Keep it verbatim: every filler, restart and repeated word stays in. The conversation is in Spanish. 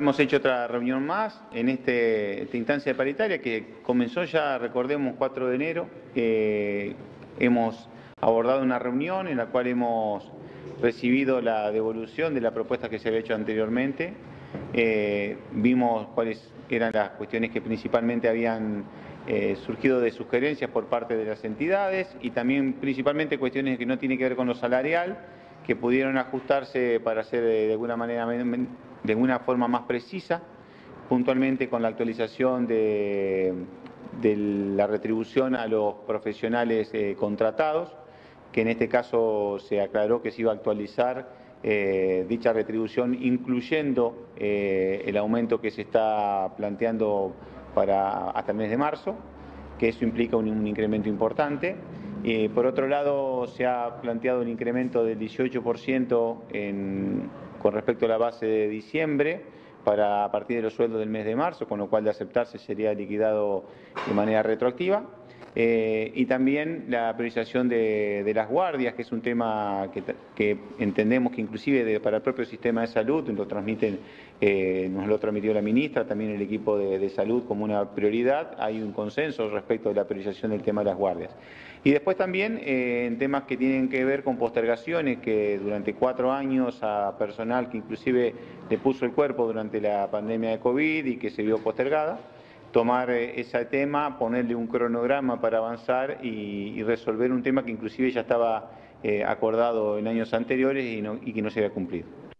Hemos hecho otra reunión más en este, esta instancia paritaria que comenzó ya, recordemos, cuatro de enero. Eh, hemos abordado una reunión en la cual hemos recibido la devolución de la propuesta que se había hecho anteriormente. Eh, vimos cuáles eran las cuestiones que principalmente habían eh, surgido de sugerencias por parte de las entidades y también principalmente cuestiones que no tienen que ver con lo salarial, que pudieron ajustarse para hacer de, de alguna manera, de alguna forma más precisa, puntualmente con la actualización de, de la retribución a los profesionales eh, contratados, que en este caso se aclaró que se iba a actualizar eh, dicha retribución, incluyendo eh, el aumento que se está planteando para hasta el mes de marzo, que eso implica un, un incremento importante. Eh, por otro lado, se ha planteado un incremento del dieciocho por ciento en, con respecto a la base de diciembre, para a partir de los sueldos del mes de marzo, con lo cual de aceptarse sería liquidado de manera retroactiva. Eh, y también la priorización de, de las guardias, que es un tema que, que entendemos que inclusive de, para el propio sistema de salud, lo transmiten, eh, nos lo transmitió la ministra, también el equipo de, de salud como una prioridad. Hay un consenso respecto de la priorización del tema de las guardias. Y después también eh, en temas que tienen que ver con postergaciones, que durante cuatro años a personal que inclusive le puso el cuerpo durante la pandemia de COVID y que se vio postergada, tomar ese tema, ponerle un cronograma para avanzar y, y resolver un tema que inclusive ya estaba eh, acordado en años anteriores y, no, y que no se había cumplido.